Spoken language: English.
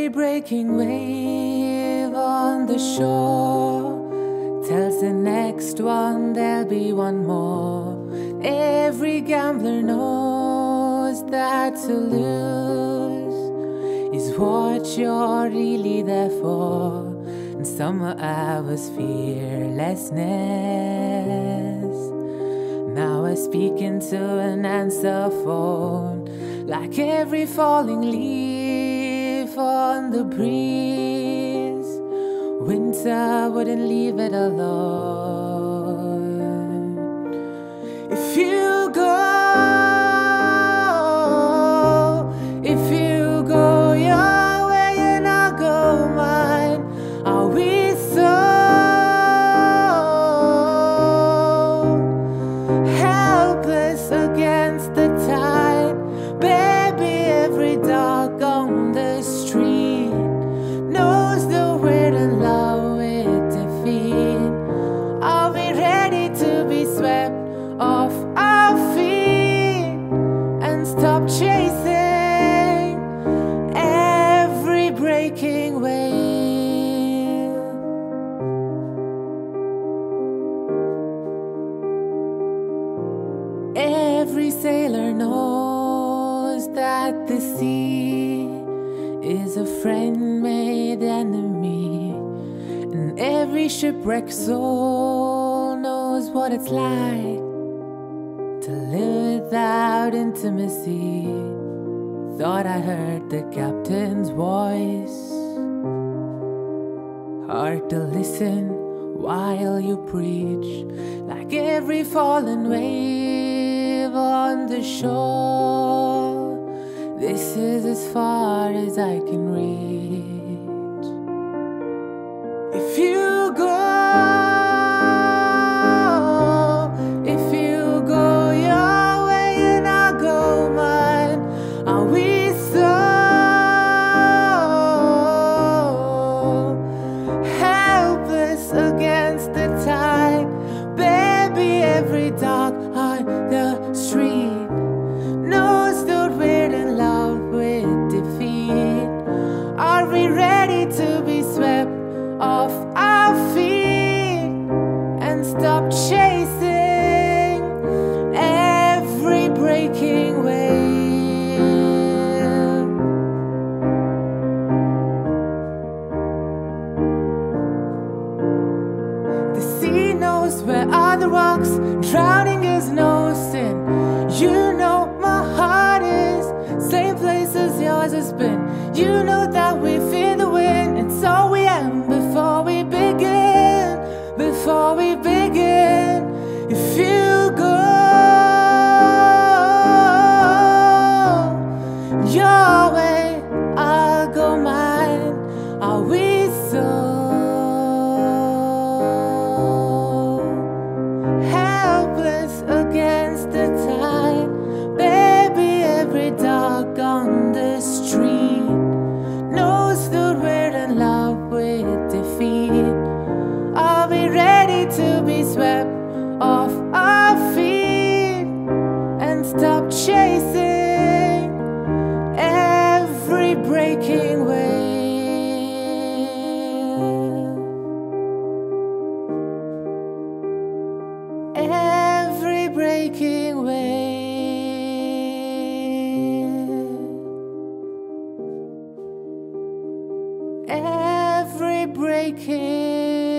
Every breaking wave on the shore tells the next one there'll be one more. Every gambler knows that to lose is what you're really there for. And somewhere I was fearlessness. Now I speak into an answer phone, like every falling leaf on the breeze. Winter wouldn't leave it alone. If you go your way and I'll go mine, are we so helpless against the tide? Baby, every dog on the street knows the way to love with defeat. Are we ready to be swept off our feet and stop chasing every breaking wave? Every sailor knows that the sea is a friend made enemy, and every shipwrecked soul knows what it's like to live without intimacy. Thought I heard the captain's voice. Hard to listen while you preach, like every fallen wave on the shore. This is as far as I can reach. If you go your way and I'll go mine, are we so helpless against the tide? Baby, every dog on the street knows the way to love with defeat. Are we ready to be swept off our feet and stop chasing every breaking wave? The sea knows where are the rocks, drowning is no sin. You know my heart is same place as yours has been. You know that we fear the wind, and so we end before we begin. Before we begin, if you go your way, I'll go mine. Are we so helpless against the tide? Baby, every dog on the street knows the word and love with defeat. Are we ready to be swept off our feet and stop chasing every breaking wave? Every breaking wave. Every breaking